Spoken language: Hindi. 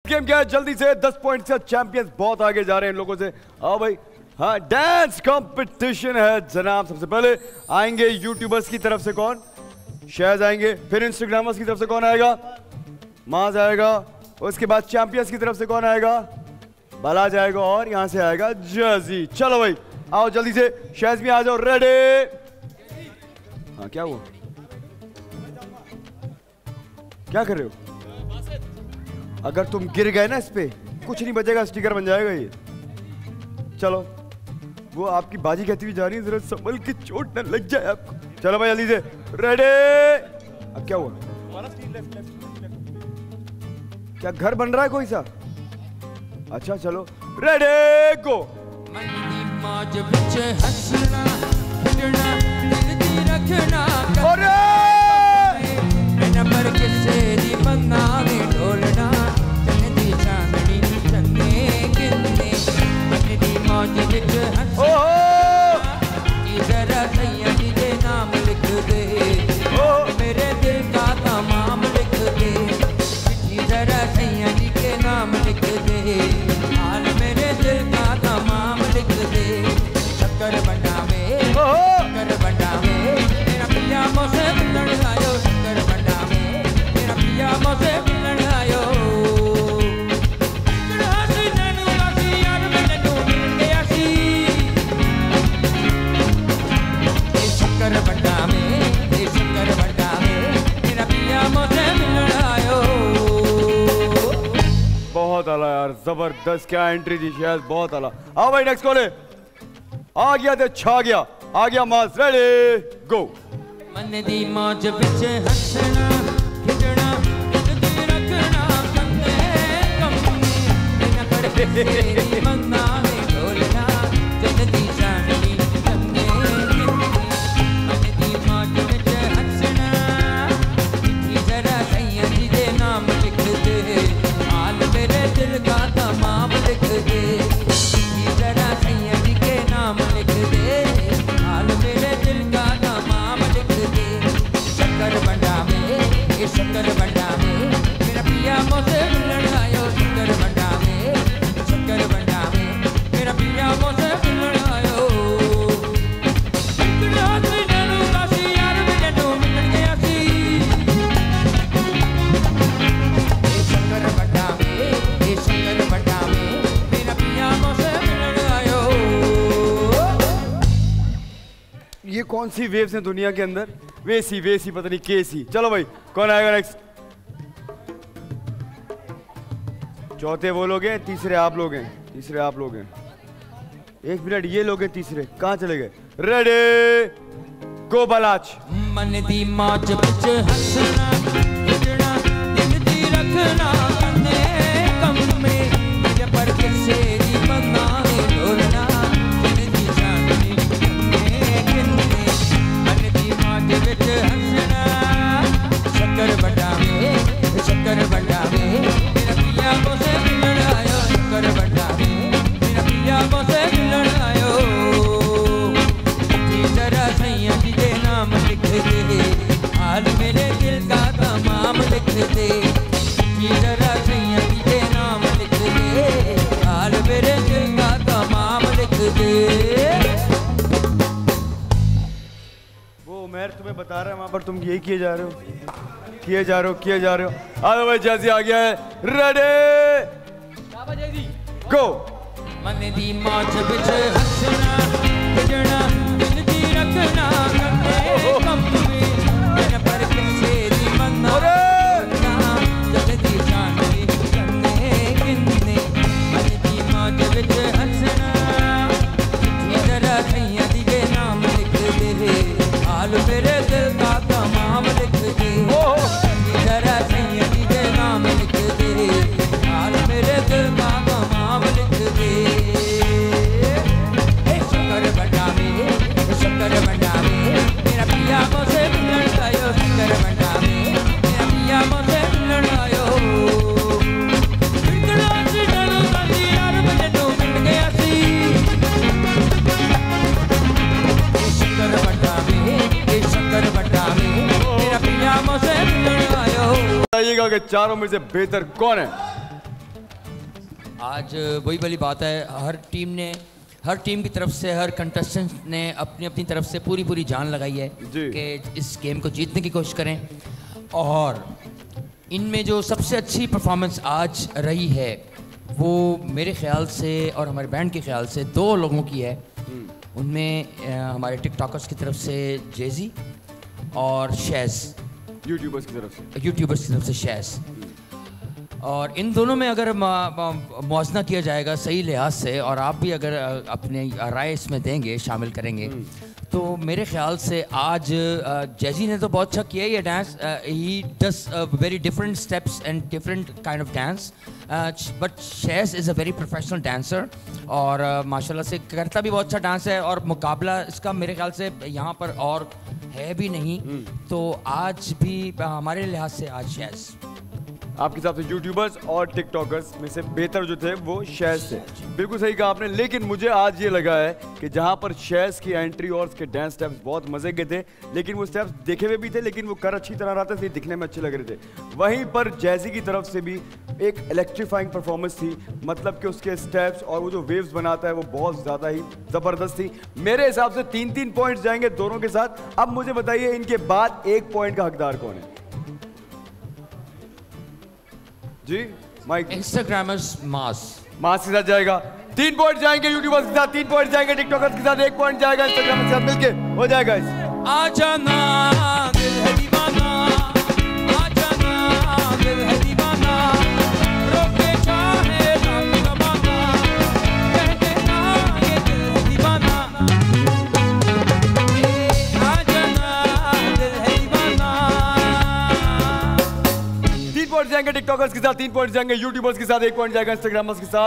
गेम क्या है? जल्दी से 10 पॉइंट से चैंपियंस बहुत आगे जा रहे हैं इन लोगों से। आओ भाई। हाँ, डांस कंपटीशन है जनाब। सबसे पहले आएंगे यूट्यूबर्स की तरफ से कौन? शहज आएंगे। फिर इंस्टाग्रामर्स की तरफ से कौन आएगा? माज आएगा। उसके बाद चैंपियंस की तरफ से कौन आएगा? बाला जाएगा। और यहां से आएगा जजी। चलो भाई आओ जल्दी से। शहज भी आ जाओ। रेडी? हाँ क्या हुआ? क्या कर रहे हो? अगर तुम गिर गए ना इस पे कुछ नहीं बचेगा, स्टिकर बन जाएगा ये। चलो वो आपकी बाजी कहती हुई जा रही है, जरा संभल के चोट न लग जाए आपको। चलो भाई जल्दी से। रेडी? अब क्या हुआ? क्या घर बन रहा है कोई सा? अच्छा चलो रेडी गो। अरे नंबर किसे दी मंगावे ढोलना चंदी चांदनी चंगे किन्ने मन दी मौज विच हंसना जरा सैया जी दे नाम लिख दे मेरे दिल का तमाम लिख दे जरा सैया जी के नाम लिख दे हाल मेरे दिल का तमाम लिख दे शक्कर बनावे मेरा पिया मोसे मिलन आयो शक्कर बनावे मेरा पिया मोसे मिलन आयो रासी नैनू रासी यार मैनू मिल गया सी शक्कर बनावे मेरा पिया मोसे मिलन आयो। बहुत आला यार, जबरदस्त। क्या एंट्री थी शहज, बहुत आला। आओ भाई नेक्स्ट कॉल है। आ गया तो छा गया। आ गया मास। Ready go. मन दी मौज विच हंसना खिजणा जिंदगी रखना कंदे कम्मे बिना कर तेरी मंगा में ढोलना जिंदगी जानी कंदे मन दी मौज विच हंसना चिट्ठी जरा सैया जी दे नाम लिख दे हाल मेरे दिल का तमाम लिख दे चिट्ठी जरा सैया जी के नाम लिख दे हाल मेरे दिल का तमाम लिख दे शक्कर बनावे मेरा पिया मोसे मिलन आयो शक्कर बनावे मेरा पिया मोसे मिलन आयो रासी नैनू रासी यार मैनू मिलन गया सी शक्कर बनावे मेरा पिया मोसे मिलन आयो। ये कौन सी वेव्स हैं दुनिया के अंदर? वेसी पता नहीं केसी। चलो भाई कौन आएगा नेक्स्ट? चौथे वो लोग हैं, तीसरे आप लोग हैं। एक मिनट, ये लोग हैं तीसरे। कहाँ चले गए? रेडी गो बलाच। मन दी मौज विच हंसना खिजणा दिल दी रखना कंदे कम्मे पर किसे दी मंगावे ढोलना जिंदगी जानी कंदे किन्ने मन दी मौज विच हंसना शक्कर बनावे मेरा पिया मोसे मिलन आयो शक्कर बनावे मेरा पिया मोसे मिलन आयो जरा सैया जी दे नाम लिख दे हाल मेरे दिल का तमाम लिख दे जरा सैया जी दे नाम लिख दे हाल मेरे दिल का तमाम लिख दे। वो उमर तुम्हें बता रहा है वहां पर, तुम यही किए जा रहे हो। आओ भाई जैसी आ गया है। Ready go. मन दी मौज विच हंसना खिजणा दिल दी रखना कंदे कम्मे बिन पर किसे दी मंगा जल्दी जानी कंदे किन्ने मन दी मौज विच हंसना जरा सैया जी के नाम लिख दे हाल मेरे दिल का तमाम लिख दे जरा सैया जी के नाम लिख दे हाल मेरे दिल का तमाम लिख दे शक्कर बनावे मेरा पिया मोसे मिलन आयो शक्कर बनावे मेरा पिया मोसे मिलन आयो रासी नैनू रासी यार मैनू मिल गया सी शक्कर बनावे मेरा पिया मोसे मिलन आयो। बताइएगा कि चारों में से बेहतर कौन है? आज वही वाली बात है, हर टीम की तरफ से, हर कंटेस्टेंट ने अपनी अपनी तरफ से पूरी जान लगाई है कि इस गेम को जीतने की कोशिश करें। और इनमें जो सबसे अच्छी परफॉर्मेंस आज रही है वो मेरे ख्याल से और हमारे बैंड के ख्याल से 2 लोगों की है। उनमें हमारे टिकटॉकर्स की तरफ से जेजी और शैज़, यूट्यूबर्स की तरफ से शैज़। और इन दोनों में अगर मुआवजा किया जाएगा सही लिहाज से, और आप भी अगर अपने राय इसमें देंगे, शामिल करेंगे, तो मेरे ख्याल से आज जैजी ने तो बहुत अच्छा किया ये dance. He does very different steps and different kind of dance, but she's is a very professional dancer और माशाल्लाह से करता भी बहुत अच्छा डांस है। और मुकाबला इसका मेरे ख्याल से यहाँ पर और है भी नहीं, तो आज भी हमारे लिहाज से आज शैज़। आपके हिसाब से यूट्यूबर्स और टिकटॉकर्स में से बेहतर जो थे वो शैज़ थे। बिल्कुल सही कहा आपने। लेकिन मुझे आज ये लगा है कि जहां पर शैज़ की एंट्री और उसके डांस स्टेप्स बहुत मजे के थे, लेकिन वो स्टेप्स देखे हुए भी थे, लेकिन वो कर अच्छी तरह रहा था, इसलिए दिखने में अच्छे लग रहे थे। वहीं पर जैजी की तरफ से भी एक इलेक्ट्रीफाइंग परफॉर्मेंस थी, मतलब कि उसके स्टेप्स और वो जो वेव्स बनाता है वो बहुत ज़्यादा ही ज़बरदस्त थी। मेरे हिसाब से 3-3 पॉइंट्स जाएंगे दोनों के साथ। अब मुझे बताइए इनके बाद 1 पॉइंट का हकदार कौन है? जी माइक। इंस्टाग्रामर्स मास के साथ जाएगा। 3 पॉइंट जाएंगे यूट्यूबर्स के साथ, 3 पॉइंट जाएंगे टिकटॉकर्स के साथ, 1 पॉइंट जाएगा इंस्टाग्राम के साथ, मिलके हो जाएगा। आजा ना दिल है दीवाना, आजा ना दिल है दीवाना, रोके चाहे रात रवाना, कहते ना ये दिल है दीवाना, आजा ना दिल है दीवाना। 3 पॉइंट जाएंगे टिकटॉकर्स के साथ, 3 पॉइंट जाएंगे यूट्यूबर्स के साथ, 1 पॉइंट जाएगा इंस्टाग्रामर्स के साथ।